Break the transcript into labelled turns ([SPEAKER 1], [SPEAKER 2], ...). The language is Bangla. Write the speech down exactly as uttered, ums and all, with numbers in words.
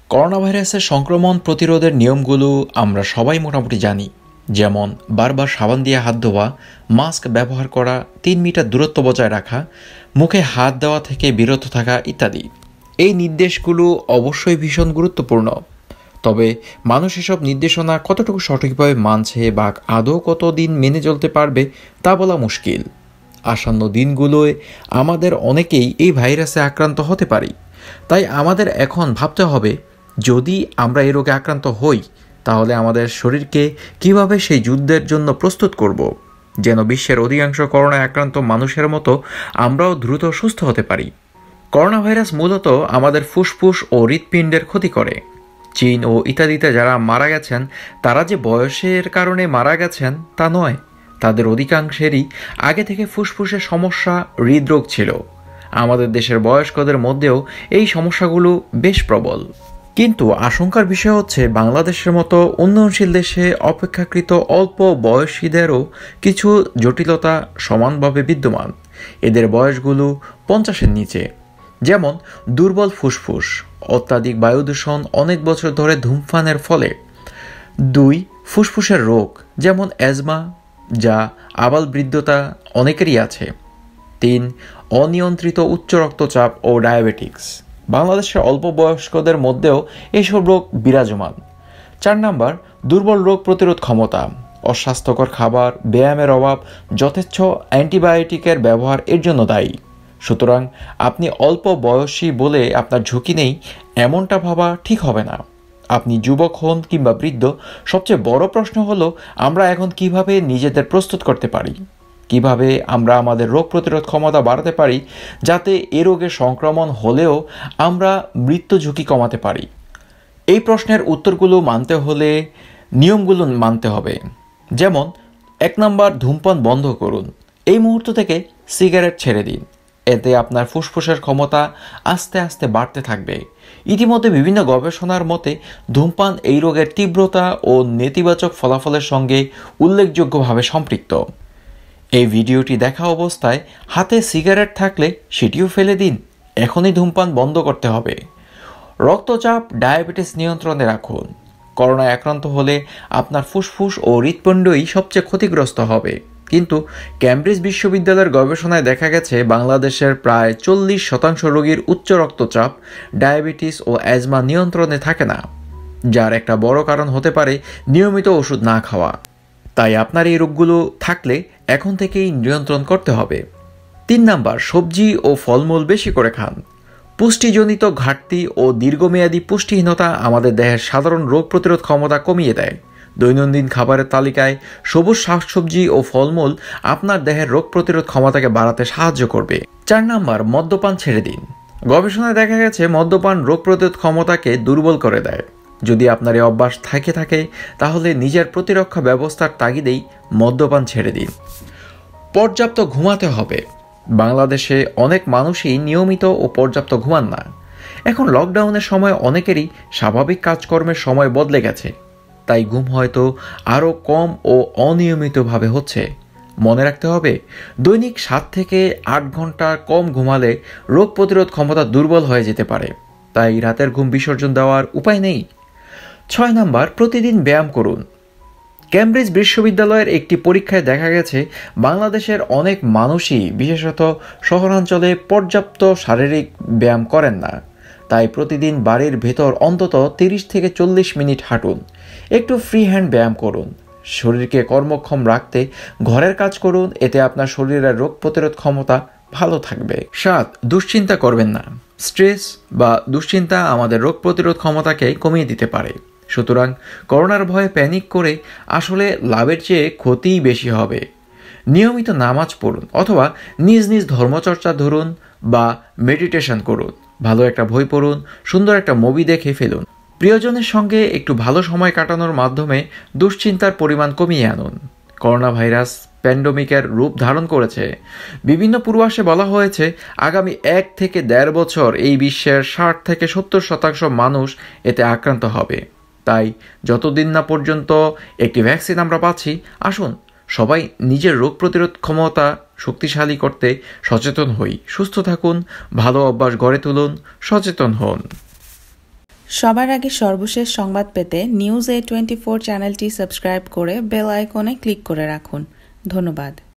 [SPEAKER 1] করোনা ভাইরাসের সংক্রমণ প্রতিরোধের নিয়মগুলো আমরা সবাই মোটামুটি জানি। যেমন বারবার সাবান দিয়ে হাত ধোয়া, মাস্ক ব্যবহার করা, তিন মিটার দূরত্ব বজায় রাখা, মুখে হাত দেওয়া থেকে বিরত থাকা ইত্যাদি। এই নির্দেশগুলো অবশ্যই ভীষণ গুরুত্বপূর্ণ। তবে মানুষ এসব নির্দেশনা কতটুকু সঠিকভাবে মানছে বা আদৌ কতদিন মেনে চলতে পারবে তা বলা মুশকিল। আসন্ন দিনগুলোয় আমাদের অনেকেই এই ভাইরাসে আক্রান্ত হতে পারি। তাই আমাদের এখন ভাবতে হবে, যদি আমরা এই রোগে আক্রান্ত হই তাহলে আমাদের শরীরকে কিভাবে সেই যুদ্ধের জন্য প্রস্তুত করব, যেন বিশ্বের অধিকাংশ করোনায় আক্রান্ত মানুষের মতো আমরাও দ্রুত সুস্থ হতে পারি। করোনা ভাইরাস মূলত আমাদের ফুসফুস ও হৃৎপিণ্ডের ক্ষতি করে। চীন ও ইত্যাদিতে যারা মারা গেছেন তারা যে বয়সের কারণে মারা গেছেন তা নয়, তাদের অধিকাংশেরই আগে থেকে ফুসফুসের সমস্যা, হৃদরোগ ছিল। আমাদের দেশের বয়স্কদের মধ্যেও এই সমস্যাগুলো বেশ প্রবল। কিন্তু আশঙ্কার বিষয় হচ্ছে, বাংলাদেশের মতো উন্নয়নশীল দেশে অপেক্ষাকৃত অল্প বয়সীদেরও কিছু জটিলতা সমানভাবে বিদ্যমান। এদের বয়সগুলো পঞ্চাশের নিচে। যেমন দুর্বল ফুসফুস, অত্যাধিক বায়ুদূষণ, অনেক বছর ধরে ধূমপানের ফলে। দুই, ফুসফুসের রোগ যেমন অ্যাজমা, যা আবালবৃদ্ধতা অনেকেরই আছে। তিন, অনিয়ন্ত্রিত উচ্চ রক্তচাপ ও ডায়াবেটিক্স। বাংলাদেশের অল্প বয়স্কদের মধ্যেও এইসব রোগ বিরাজমান। চার নাম্বার, দুর্বল রোগ প্রতিরোধ ক্ষমতা, অস্বাস্থ্যকর খাবার, ব্যায়ামের অভাব, যথেচ্ছ অ্যান্টিবায়োটিকের ব্যবহার এর জন্য দায়ী। সুতরাং আপনি অল্প বয়সী বলে আপনার ঝুঁকি নেই এমনটা ভাবা ঠিক হবে না। আপনি যুবক হন কিংবা বৃদ্ধ, সবচেয়ে বড় প্রশ্ন হলো আমরা এখন কিভাবে নিজেদের প্রস্তুত করতে পারি, কিভাবে আমরা আমাদের রোগ প্রতিরোধ ক্ষমতা বাড়াতে পারি, যাতে এ রোগের সংক্রমণ হলেও আমরা মৃত্যু ঝুঁকি কমাতে পারি। এই প্রশ্নের উত্তরগুলো মানতে হলে নিয়মগুলো মানতে হবে। যেমন এক নম্বর, ধূমপান বন্ধ করুন। এই মুহূর্ত থেকে সিগারেট ছেড়ে দিন। এতে আপনার ফুসফুসের ক্ষমতা আস্তে আস্তে বাড়তে থাকবে। ইতিমধ্যে বিভিন্ন গবেষণার মতে ধূমপান এই রোগের তীব্রতা ও নেতিবাচক ফলাফলের সঙ্গে উল্লেখযোগ্যভাবে সম্পৃক্ত। এই ভিডিওটি দেখা অবস্থায় হাতে সিগারেট থাকলে সেটিও ফেলে দিন। এখনই ধূমপান বন্ধ করতে হবে। রক্তচাপ, ডায়াবেটিস নিয়ন্ত্রণে রাখুন। করোনায় আক্রান্ত হলে আপনার ফুসফুস ও হৃৎপিণ্ডই সবচেয়ে ক্ষতিগ্রস্ত হবে। কিন্তু ক্যামব্রিজ বিশ্ববিদ্যালয়ের গবেষণায় দেখা গেছে বাংলাদেশের প্রায় চল্লিশ শতাংশ রোগীর উচ্চ রক্তচাপ, ডায়াবেটিস ও অ্যাজমা নিয়ন্ত্রণে থাকে না, যার একটা বড় কারণ হতে পারে নিয়মিত ওষুধ না খাওয়া। তাই আপনার এই রোগগুলো থাকলে এখন থেকেই নিয়ন্ত্রণ করতে হবে। তিন নাম্বার, সবজি ও ফলমূল বেশি করে খান। পুষ্টিজনিত ঘাটতি ও দীর্ঘমেয়াদী পুষ্টিহীনতা আমাদের দেহের সাধারণ রোগ প্রতিরোধ ক্ষমতা কমিয়ে দেয়। দৈনন্দিন খাবারের তালিকায় সবুজ শাকসবজি ও ফলমূল আপনার দেহের রোগ প্রতিরোধ ক্ষমতাকে বাড়াতে সাহায্য করবে। চার নাম্বার, মদ্যপান ছেড়ে দিন। গবেষণায় দেখা গেছে মদ্যপান রোগ প্রতিরোধ ক্ষমতাকে দুর্বল করে দেয়। যদি আপনার এই অভ্যাস থাকে থাকে তাহলে নিজের প্রতিরক্ষা ব্যবস্থার তাগিদেই মদ্যপান ছেড়ে দিন। পর্যাপ্ত ঘুমাতে হবে। বাংলাদেশে অনেক মানুষই নিয়মিত ও পর্যাপ্ত ঘুমান না। এখন লকডাউনের সময় অনেকেরই স্বাভাবিক কাজকর্মের সময় বদলে গেছে, তাই ঘুম হয়তো আরও কম ও অনিয়মিতভাবে হচ্ছে। মনে রাখতে হবে, দৈনিক সাত থেকে আট ঘন্টা কম ঘুমালে রোগ প্রতিরোধ ক্ষমতা দুর্বল হয়ে যেতে পারে। তাই রাতের ঘুম বিসর্জন দেওয়ার উপায় নেই। ছয় নাম্বার, প্রতিদিন ব্যায়াম করুন। ক্যামব্রিজ বিশ্ববিদ্যালয়ের একটি পরীক্ষায় দেখা গেছে বাংলাদেশের অনেক মানুষই, বিশেষত শহরাঞ্চলে, পর্যাপ্ত শারীরিক ব্যায়াম করেন না। তাই প্রতিদিন বাড়ির ভেতর অন্তত তিরিশ থেকে চল্লিশ মিনিট হাঁটুন। একটু ফ্রি হ্যান্ড ব্যায়াম করুন। শরীরকে কর্মক্ষম রাখতে ঘরের কাজ করুন, এতে আপনার শরীরের রোগ প্রতিরোধ ক্ষমতা ভালো থাকবে। সাত, দুশ্চিন্তা করবেন না। স্ট্রেস বা দুশ্চিন্তা আমাদের রোগ প্রতিরোধ ক্ষমতাকে কমিয়ে দিতে পারে। সুতরাং করোনার ভয়ে প্যানিক করে আসলে লাভের চেয়ে ক্ষতিই বেশি হবে। নিয়মিত নামাজ পড়ুন অথবা নিজ নিজ ধর্মচর্চা ধরুন বা মেডিটেশন করুন। ভালো একটা বই পড়ুন, সুন্দর একটা মুভি দেখে ফেলুন। প্রিয়জনের সঙ্গে একটু ভালো সময় কাটানোর মাধ্যমে দুশ্চিন্তার পরিমাণ কমিয়ে আনুন। করোনা ভাইরাস প্যান্ডেমিকের রূপ ধারণ করেছে। বিভিন্ন পূর্বাসে বলা হয়েছে আগামী এক থেকে দেড় বছর এই বিশ্বের ষাট থেকে সত্তর শতাংশ মানুষ এতে আক্রান্ত হবে। তাই যতদিন না পর্যন্ত একটি ভ্যাকসিন আমরা পাচ্ছি, আসুন সবাই নিজের রোগ প্রতিরোধ ক্ষমতা শক্তিশালী করতে সচেতন হই। সুস্থ থাকুন, ভালো অভ্যাস গড়ে তুলুন, সচেতন হন।
[SPEAKER 2] সবার আগে সর্বশেষ সংবাদ পেতে নিউজ এ টোয়েন্টি ফোর চ্যানেলটি সাবস্ক্রাইব করে বেল আইকনে ক্লিক করে রাখুন। ধন্যবাদ।